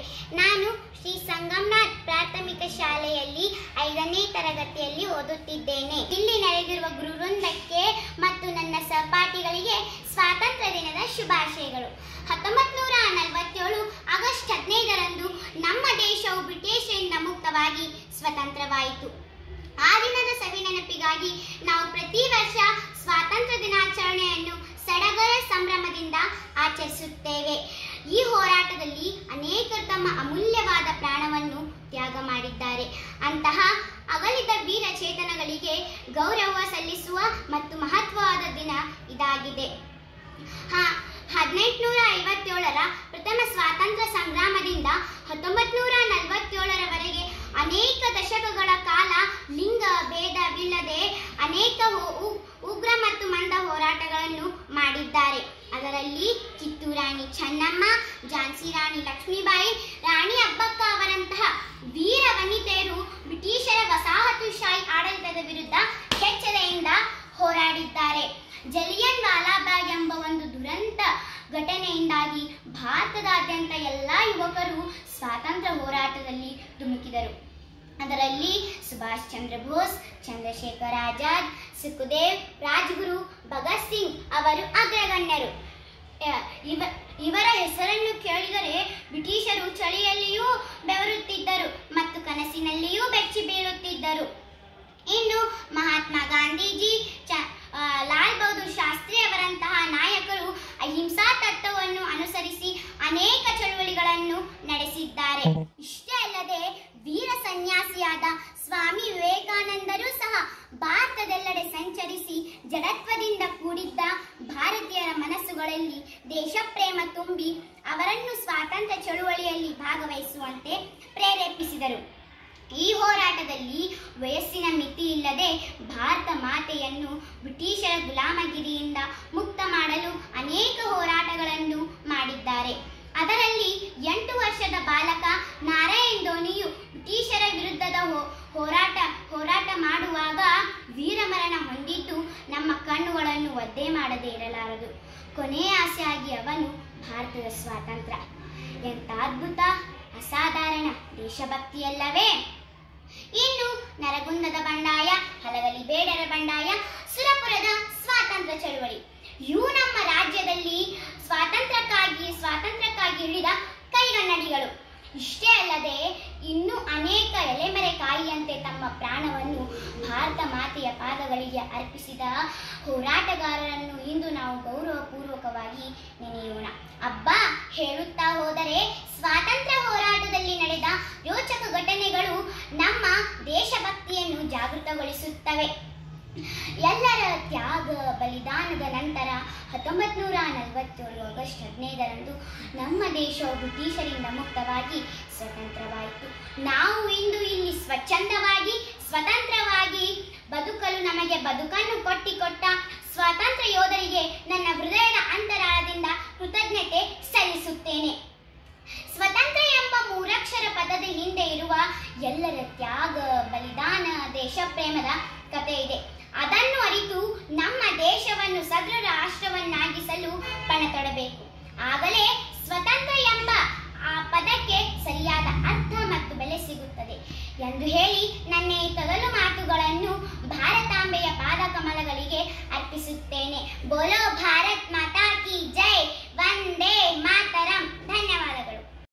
ನಾನು ಶ್ರೀ ಸಂಗಮನಾಥ್ ಪ್ರಾಥಮಿಕ ಶಾಲೆಯಲ್ಲಿ 5ನೇ ತರಗತಿಯಲ್ಲಿ ಓದುತ್ತಿದ್ದೇನೆ. ಇಲ್ಲಿ ನಡೆದಿರುವ ಗುರುವೃಂದಕ್ಕೆ ಮತ್ತು ನನ್ನ ಸಹಪಾಠಿಗಳಿಗೆ ಸ್ವಾತಂತ್ರ್ಯ ದಿನದ ಶುಭಾಶಯಗಳು. 1947 ಆಗಸ್ಟ್ 15ರಂದು ನಮ್ಮ ದೇಶವು ಬ್ರಿಟಿಷರಿಂದ ಮುಕ್ತವಾಗಿ ಸ್ವತಂತ್ರವಾಯಿತು. ಆ ದಿನದ ಸವಿನೆನಪಿಗಾಗಿ ನಾವು ಪ್ರತಿ ವರ್ಷ ಸ್ವಾತಂತ್ರ್ಯ ದಿನಾಚರಣೆಯನ್ನು ಸಡಗರ ಸಂಭ್ರಮದಿಂದ ಆಚರಿಸುತ್ತೇವೆ. ಈ ಹೋರಾಟದಲ್ಲಿ ಅನೇಕರು ತಮ್ಮ ಅಮೂಲ್ಯವಾದ ಪ್ರಾಣವನ್ನು ತ್ಯಾಗ ಮಾಡಿದ್ದಾರೆ. ಅಂತಹ ಅಗಲಿದ ವೀರ ಚೇತನಗಳಿಗೆ ಗೌರವ ಸಲ್ಲಿಸುವ ಮತ್ತು ಮಹತ್ವವಾದ ದಿನ ಇದಾಗಿದೆ. 1857ರ ಪ್ರಥಮ ಸ್ವಾತಂತ್ರ್ಯ ಸಂಗ್ರಾಮದಿಂದ 1947ರವರೆಗೆ ಅನೇಕ ದಶಕಗಳ ಕಾಲ ಲಿಂಗ ಭೇದವಿಲ್ಲದೆ ಅನೇಕ ಉಗ್ರ ಮತ್ತು ಮಂದ ಹೋರಾಟಗಳನ್ನು ಮಾಡಿದ್ದಾರೆ. ಅದರಲ್ಲಿ ಕಿತ್ತೂರು ರಾಣಿ ಚೆನ್ನಮ್ಮ, ಝಾನ್ಸಿ ರಾಣಿ ಲಕ್ಷ್ಮೀಬಾಯಿ, ರಾಣಿ ಅಬ್ಬಕ್ಕ ಅವರಂತಹ ವೀರ ವನಿತೆಯರು ಬ್ರಿಟಿಷರ ವಸಾಹತುಶಾಹಿ ಆಡಳಿತದ ವಿರುದ್ಧ ಕೆಚ್ಚೆದೆಯಿಂದ ಹೋರಾಡಿದ್ದಾರೆ. ಜಲಿಯನ್ ವಾಲಾಬಾಗ್ ಎಂಬ ಒಂದು ದುರಂತ ಘಟನೆಯಿಂದಾಗಿ ಭಾರತದಾದ್ಯಂತ ಎಲ್ಲ ಯುವಕರು ಸ್ವಾತಂತ್ರ್ಯ ಹೋರಾಟದಲ್ಲಿ ಧುಮುಕಿದರು. ಅದರಲ್ಲಿ ಸುಭಾಷ್ ಚಂದ್ರ ಬೋಸ್, ಚಂದ್ರಶೇಖರ್ ಆಜಾದ್, ಸುಖದೇವ್, ರಾಜ್ಗುರು, ಭಗತ್ ಸಿಂಗ್ ಅವರು ಅಗ್ರಗಣ್ಯರು. ಇವರ ಹೆಸರನ್ನು ಕೇಳಿದರೆ ಬ್ರಿಟಿಷರು ಚಳಿಯಲ್ಲಿಯೂ ಬೆವರುತ್ತಿದ್ದರು ಮತ್ತು ಕನಸಿನಲ್ಲಿಯೂ ಬೆಚ್ಚಿ ಬೀಳುತ್ತಿದ್ದರು. ಇನ್ನು ಮಹಾತ್ಮ ಗಾಂಧೀಜಿ, ಲಾಲ್ ಬಹದ್ದೂರ್ ಶಾಸ್ತ್ರಿ ಅವರಂತಹ ನಾಯಕರು ಅಹಿಂಸಾ ತತ್ವವನ್ನು ಅನುಸರಿಸಿ ಅನೇಕ ಚಳುವಳಿಗಳನ್ನು ನಡೆಸಿದ್ದಾರೆ. ಇಷ್ಟೇ ಅಲ್ಲದೆ ವೀರ ಸನ್ಯಾಸಿಯಾದ ಸ್ವಾಮಿ ವಿವೇಕಾನಂದರು ಸಹ ಭಾರತದೆಲ್ಲೆಡೆ ಸಂಚರಿಸಿ ಜಡತ್ವದಿಂದ ಕೂಡಿದ್ದ ಭಾರತೀಯರ ಮನಸ್ಸುಗಳಲ್ಲಿ ದೇಶಪ್ರೇಮ ತುಂಬಿ ಅವರನ್ನು ಸ್ವಾತಂತ್ರ್ಯ ಚಳುವಳಿಯಲ್ಲಿ ಭಾಗವಹಿಸುವಂತೆ ಪ್ರೇರೇಪಿಸಿದರು. ಈ ಹೋರಾಟದಲ್ಲಿ ವಯಸ್ಸಿನ ಮಿತಿ ಇಲ್ಲದೆ ಭಾರತ ಮಾತೆಯನ್ನು ಬ್ರಿಟಿಷರ ಗುಲಾಮಗಿರಿಯಿಂದ ಮುಕ್ತ ಮಾಡಲು ಅನೇಕ ಹೋರಾಟಗಳನ್ನು ಮಾಡಿದ್ದಾರೆ. ಅದರಲ್ಲಿ 8 ವರ್ಷದ ಬಾಲಕ ನಾರಾಯಣ್ ಧೋನಿಯು ಬ್ರಿಟಿಷರ ವಿರುದ್ಧದ ಹೋರಾಟ ಮಾಡುವಾಗ ವೀರಮರಣ ಹೊಂದಿದ್ದು ನಮ್ಮ ಕಣ್ಣುಗಳನ್ನು ಒದ್ದೆ ಮಾಡದೇ ಇರಲಾರದು. ಕೊನೆಯ ಆಸೆಯಾಗಿ ಅವನು ಭಾರತದ ಸ್ವಾತಂತ್ರ್ಯ. ಎಂಥ ಅದ್ಭುತ, ಅಸಾಧಾರಣ ದೇಶಭಕ್ತಿಯಲ್ಲವೇ? ಇನ್ನು ನರಗುಂದದ ಬಂಡಾಯ, ಹಲಗಲಿ ಬೇಡರ ಬಂಡಾಯ, ಸುರಪುರದ ಸ್ವಾತಂತ್ರ್ಯ ಚಳುವಳಿ ಇವು ನಮ್ಮ ರಾಜ್ಯದಲ್ಲಿ ಸ್ವಾತಂತ್ರ್ಯಕ್ಕಾಗಿ ಹಿಡಿದ ಕೈಗನ್ನಡಿಗಳು. ಇಷ್ಟೇ ಅಲ್ಲದೆ ಇನ್ನೂ ಅನೇಕ ಎಲೆಮರೆ ಕಾಯಿಯಂತೆ ತಮ್ಮ ಪ್ರಾಣವನ್ನು ಭಾರತ ಮಾತೆಯ ಪಾದಗಳಿಗೆ ಅರ್ಪಿಸಿದ ಹೋರಾಟಗಾರರನ್ನು ಇಂದು ನಾವು ಗೌರವಪೂರ್ವಕವಾಗಿ ನೆನೆಯೋಣ. ಅಬ್ಬಾ, ಹೇಳುತ್ತಾ ಹೋದರೆ ಸ್ವಾತಂತ್ರ್ಯ ಹೋರಾಟದಲ್ಲಿ ನಡೆದ ರೋಚಕ ಘಟನೆಗಳು ನಮ್ಮ ದೇಶಭಕ್ತಿಯನ್ನು ಜಾಗೃತಗೊಳಿಸುತ್ತವೆ. ಎಲ್ಲರ ತ್ಯಾಗ ಬಲಿದಾನದ ನಂತರ 1947 ಆಗಸ್ಟ್ 15ರಂದು ನಮ್ಮ ದೇಶವು ಬ್ರಿಟಿಷರಿಂದ ಮುಕ್ತವಾಗಿ ಸ್ವತಂತ್ರವಾಯಿತು. ನಾವು ಇಂದು ಇಲ್ಲಿ ಸ್ವಚ್ಛಂದವಾಗಿ ಸ್ವತಂತ್ರವಾಗಿ ಬದುಕಲು ನಮಗೆ ಬದುಕನ್ನು ಕೊಟ್ಟ ಸ್ವಾತಂತ್ರ್ಯ ಯೋಧರಿಗೆ ನನ್ನ ಹೃದಯದ ಅಂತರಾಳದಿಂದ ಕೃತಜ್ಞತೆ ಸಲ್ಲಿಸುತ್ತೇನೆ.